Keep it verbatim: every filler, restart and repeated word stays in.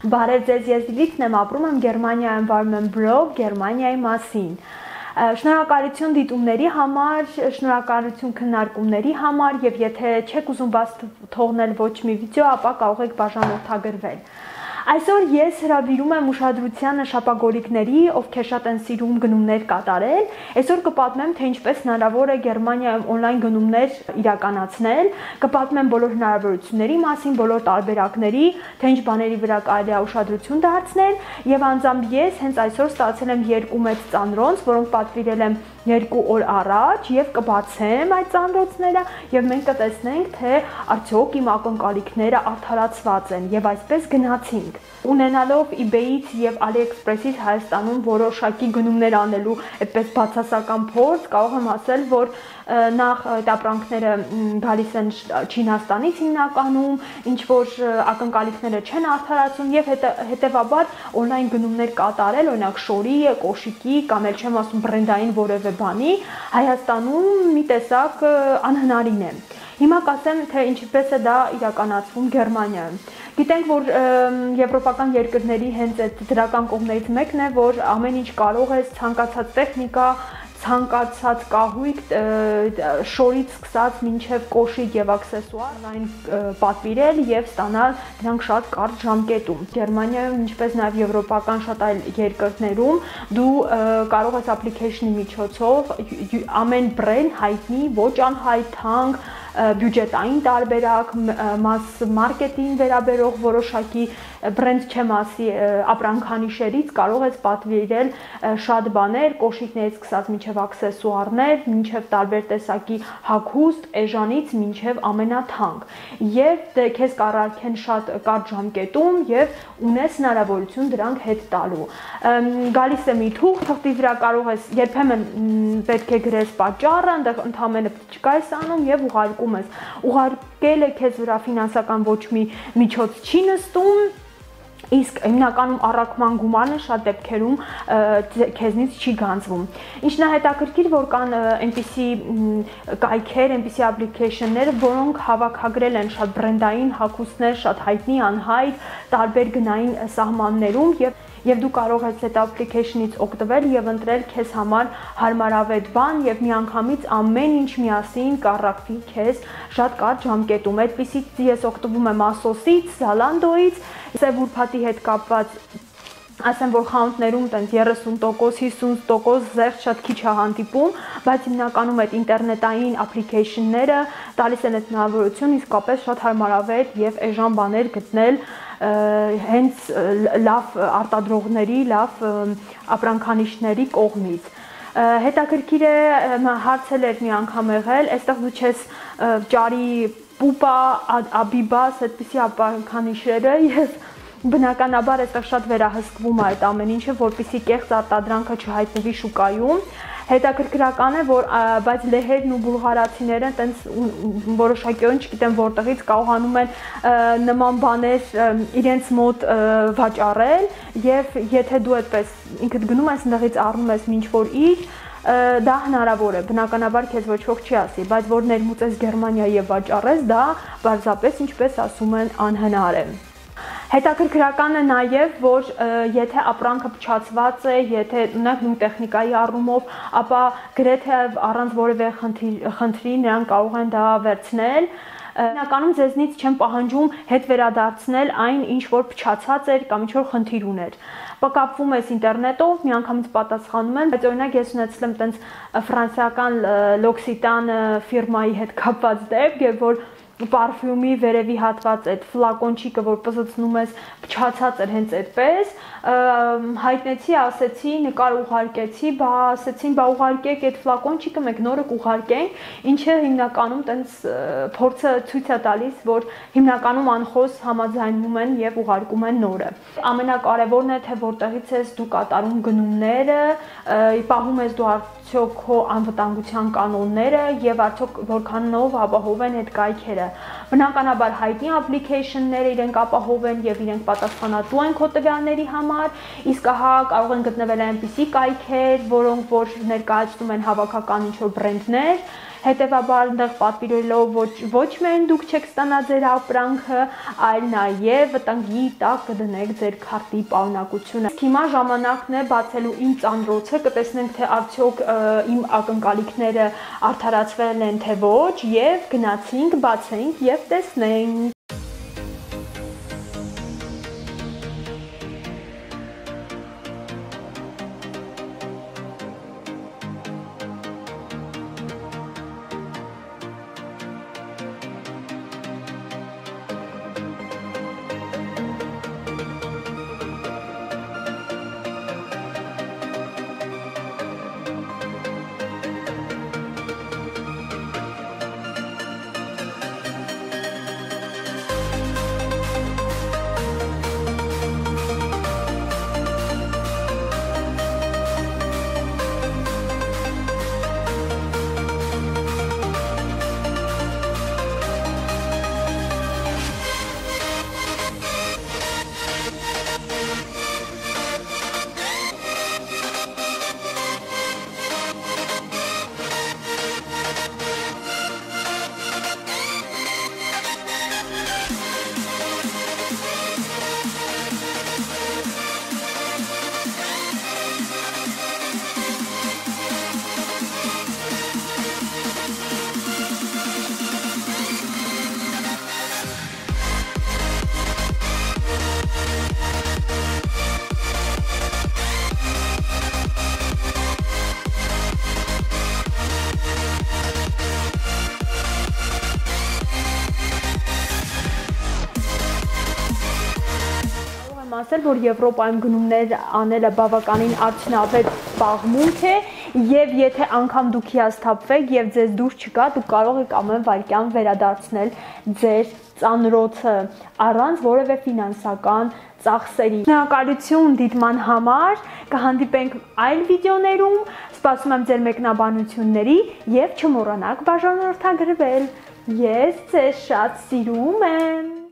Բարև ձեզ, ես Լիլիթն եմ, ապրում եմ Գերմանիայում, վարում եմ բլոգ Գերմանիայի մասին։ Շնորհակալություն դիտումների համար, շնորհակալություն քննարկումների համար եւ եթե չեք ուզում բաց թողնել ոչ մի վիդեո, ապա կարող եք բաժանորդագրվել։ Այսօր ես հրավիրում եմ ուշադրությանը շապագորիկների, ովքեր շատ են սիրում գնումներ կատարել։ Այսօր կպատմեմ, թե ինչպես հնարավոր է Գերմանիայում օնլայն գնումներ իրականացնել, կպատմեմ բոլոր հնարավորությունների մասին, բոլոր տարբերակների, թե ինչ բաների վրա կարելի է ուշադրություն դարձնել, եւ անձամբ ես հենց այսօր ստացել եմ երկու մեծ ծանրոնց, որոնք պատվիրել եմ երկու օր առաջ եւ կբացեմ այդ ծանրոցները եւ մենք կտեսնենք, թե արդյոք իմ ակնկալիքները արդարացված են եւ այսպես գնացինք։ Ունենալով eBay-ից եւ AliExpress-ից Հայաստանում որոշակի գնումներ անելու այդպես բացասական փորձ, կարող եմ ասել, որ նախ այդ ապրանքները գալիս են Չինաստանից հիմնականում, ինչ որ ակնկալիքները չեն արդարացում եւ հետեւաբար օնլայն գնումներ կատարել, օրինակ շորի, կոշիկի կամ էլ չեմ ասում բրենդային որևէ բանի Հայաստանում մի տեսակ անհնարին է։ Հիմա կասեմ, թե ինչպես է դա իրականացվում Գերմանիայում։ Գիտենք, որ եվրոպական երկրների հենց այդ դրական կողմերից մեկն է, որ ամեն ինչ կարող է ցանկացած տեխնիկա, ցանկացած կահույք, շորից սկսած մինչև կոշիկ եւ աքսեսուար այն պատվիրել եւ ստանալ դրանք շատ կարճ ժամկետում։ Գերմանիայում, ինչպես նաեւ եվրոպական շատ այլ երկրներում, դու կարող ես application-ի միջոցով ամեն բրենդ հայտնի, ոչ անհայտ, թանկ, բյուջետային տարբերակ, մաս մարքեթինգ վերաբերող որոշակի բրենդ չեմ ասի ապրանքանիշերից կարող ես պատվիրել շատ բաներ, կոշիկներից սկսած մինչև աքսեսուարներ, մինչև տարբեր տեսակի հագուստ, էժանից մինչև ամենաթանկ։ Եվ քեզ կառարկեն շատ կարճ ժամկետում եւ ունես հնարավորություն դրանք հետ տալու։ Գալիս է մի թուղթ, թղթի վրա կարող ես երբեմն պետք է գրես պատճառը, այնտեղ ընդհանրապես չկա ես անում եւ ուղարկում ես։ Ուղարկելը քեզ վրա ֆինանսական ոչ մի միջոց չի նստում, իսկ հիմնականում առաքման գումարը շատ դեպքերում քեզնից չի գանձվում։ Ինչն է հետաքրքիր, որ կան այնպիսի կայքեր, այնպիսի application-ներ, որոնք հավաքագրել են շատ բրենդային հագուստներ, շատ հայտնի, անհայտ, տարբեր գնային սահմաններում եւ Եվ դու կարող ես այդ application-ից օգտվել եւ ընտրել քեզ համար հարմարավետ բան եւ միանգամից ամեն ինչ միասին կառարկվի քեզ շատ կարճ ժամկետում։ Այդպիսից ես օգտվում եմ Asos-ից, Zalando-ից, սև ուրբաթի հետ կապված ասեմ, որ խանութներում տենց երեսուն տոկոս, հիսուն տոկոս զերծ շատ քիչ է հանդիպում, բայց հիմնականում այդ ինտերնետային application-ները տալիս են այդ հնարավորություն իսկապես շատ հարմարավետ եւ էժան բաներ գտնել հենց լավ արտադրողների, լավ ապրանքանիշների կողմից։ Հետաքրքիր է հարցել էր մի անգամ եղել, այստեղ դու չես ճարի պուպա, աբիբաս, այդպիսի ապրանքանիշերը, ես բնականաբար այստեղ շատ վերահսկվում է այդ ամեն ինչը, որպեսզի կեղծ արտադրանքը չհայտնվի շուկայում։ Հետաքրքրական է, որ բայց լեհերն ու բուլղարացիները տենց որոշակիորեն չգիտեմ որտեղից կարողանում են նման բաներ իրենց մոտ վաճառել եւ եթե դու այդպես ինքդ գնում ես այնտեղից առնում ես ինչ որ իր դա հնարավոր է, բնականաբար քեզ ոչ ոք չի ասի, բայց որ ներմուծես Գերմանիա եւ վաճառես, դա բարձրապես ինչպես ասում են անհնար է։ Հետաքրքրական է նաև, որ եթե ապրանքը փչացված է, եթե ունեք նույն տեխնիկայի առումով, ապա գրեթե առանց որևէ խնդրի նրանք կարող են դա վերցնել։ Հիմնականում ձեզնից չեմ պահանջում հետ վերադարձնել այն, ինչ որ փչացած էր կամ ինչ որ խնդիր ուներ։ Կապվում ես ինտերնետով, միանգամից պատասխանում են, բայց օրինակ ես ունեցել եմ տենց ֆրանսիական L'Occitane ֆիրմայի հետ կապված դեպք, եւ որ պարֆյումի վերևի հատված այդ ֆլակոնչիկը, որ պզծնում ես, փչացած էր հենց այդպես, հայտնեցի, ասեցի, նկար ուղարկեցի, բա ասեցին, բա ուղարկեք այդ ֆլակոնչիկը, մենք նորը կուղարկենք, ինչը հիմնականում տենց փորձը ցույց է տալիս, որ հիմնականում անխոս համաձայնվում են եւ ուղարկում են նորը։ Ամենակարևորն է, թե որտեղից ես դու կատարում գնումները, պահում ես դու արդյոք քո անվտանգության կանոնները եւ արդյոք որքանով ապահով են այդ կայքերը։ Բնականաբար հայտնի application-ները իրենք ապահով են եւ իրենք պատասխանատու են քո տվյալների համար, իսկ ահա կարող են գտնվել այնպիսի կայքեր, որոնք որ ներկայացնում են հավաքական ինչ-որ բրենդներ Հետևաբար այնտեղ պատվիրելով ոչ ոչ միայն դուք չեք ստանա ձեր ապրանքը, այլ նաև վտանգի տակ կդնեք ձեր քարտի պարունակությունը։ Հիմա ժամանակն է բացելու իմ ծանրոցը, կտեսնենք թե արդյոք իմ ակնկալիքները արդարացվել են թե ոչ, եւ գնացինք, բացենք եւ տեսնենք։ ասել, որ Եվրոպայում գնումներ անելը բավականին արդյունավետ զբաղմունք է, եւ եթե անգամ դուք հիասթափվեք եւ ձեզ դուր չգա, դուք կարող եք ամեն վայրկյան վերադարձնել ձեր ծանրոցը առանց որևէ ֆինանսական ծախսերի։ Շնորհակալություն դիտման համար, կհանդիպենք այլ վիդեոներում, սպասում եմ ձեր մեկնաբանությունների եւ չմոռանաք բաժանորդագրվել։ Ես ձեզ շատ սիրում եմ։